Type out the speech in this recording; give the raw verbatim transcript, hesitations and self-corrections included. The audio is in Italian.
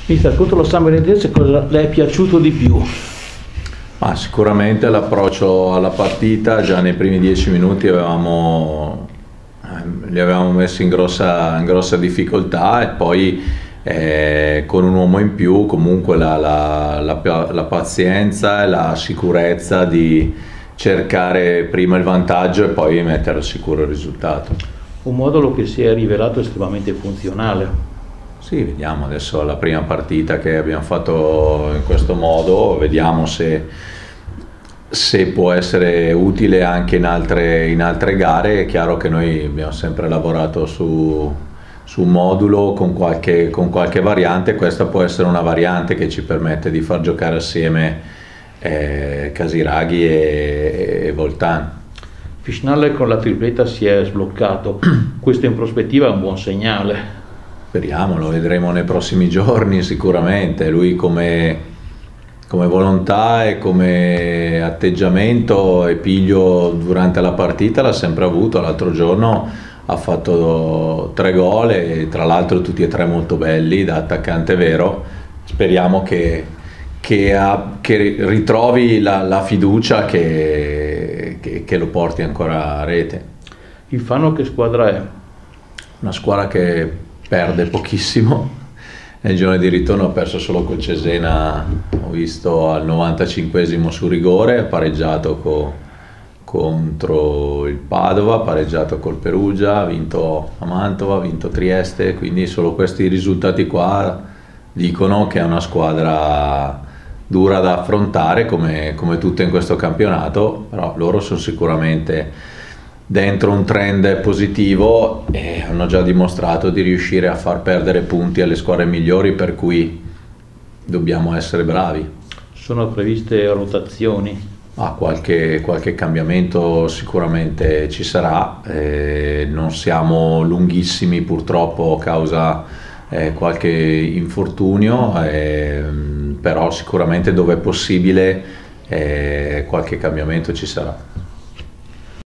Mister, contro lo San Benedettese cosa le è piaciuto di più? Ma sicuramente l'approccio alla partita. Già nei primi dieci minuti avevamo, eh, li avevamo messi in grossa, in grossa difficoltà, e poi eh, con un uomo in più comunque la, la, la, la pazienza e la sicurezza di cercare prima il vantaggio e poi mettere al sicuro il risultato. Un modulo che si è rivelato estremamente funzionale. Sì, vediamo adesso la prima partita che abbiamo fatto in questo modo, vediamo se, se può essere utile anche in altre, in altre gare. È chiaro che noi abbiamo sempre lavorato su, su un modulo con qualche, con qualche variante. Questa può essere una variante che ci permette di far giocare assieme eh, Casiraghi e, e Voltan. Fischnaller con la tripletta si è sbloccato, questo in prospettiva è un buon segnale. Speriamo, lo vedremo nei prossimi giorni sicuramente. Lui come, come volontà e come atteggiamento e piglio durante la partita l'ha sempre avuto. L'altro giorno ha fatto tre gol e tra l'altro tutti e tre molto belli da attaccante vero. Speriamo che, che, ha, che ritrovi la, la fiducia che, che, che lo porti ancora a rete. Il Fano che squadra è? Una squadra che perde pochissimo. Nel giorno di ritorno ha perso solo col Cesena, ho visto al novantacinquesimo su rigore, ha pareggiato co, contro il Padova, ha pareggiato col Perugia, ha vinto a Mantova, ha vinto Trieste, quindi solo questi risultati qua dicono che è una squadra dura da affrontare come, come tutte in questo campionato, però loro sono sicuramente dentro un trend positivo e hanno già dimostrato di riuscire a far perdere punti alle squadre migliori, per cui dobbiamo essere bravi. Sono previste rotazioni? Ah, qualche, qualche cambiamento sicuramente ci sarà, eh, non siamo lunghissimi purtroppo a causa eh, qualche infortunio, eh, però sicuramente dove è possibile eh, qualche cambiamento ci sarà.